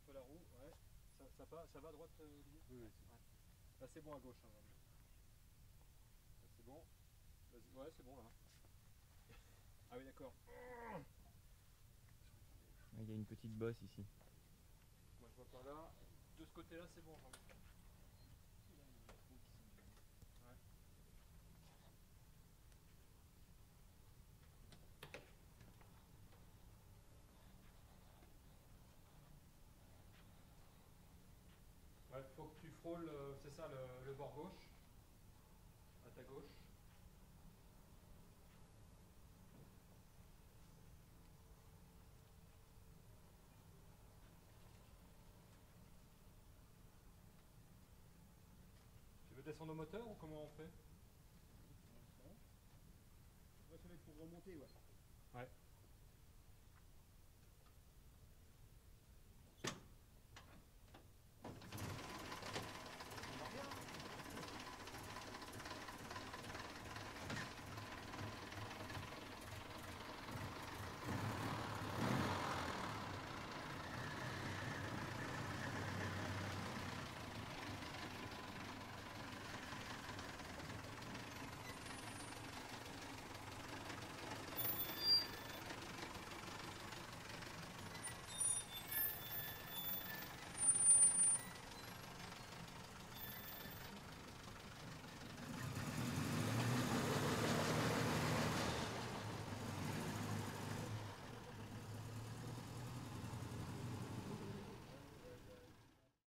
peu la roue, ouais. Ça va à droite, Olivier? Oui, Ouais. Là c'est bon à gauche. Hein, là c'est bon. Ouais, c'est bon là. Ah oui, d'accord. Il y a une petite bosse ici. Moi je vois pas là. De ce côté-là, c'est bon. Jean. Ouais. Ouais, faut que tu frôles, c'est ça, le bord gauche. À ta gauche. Tu veux descendre au moteur ou comment on fait? On va se mettre pour remonter, ouais. Ouais.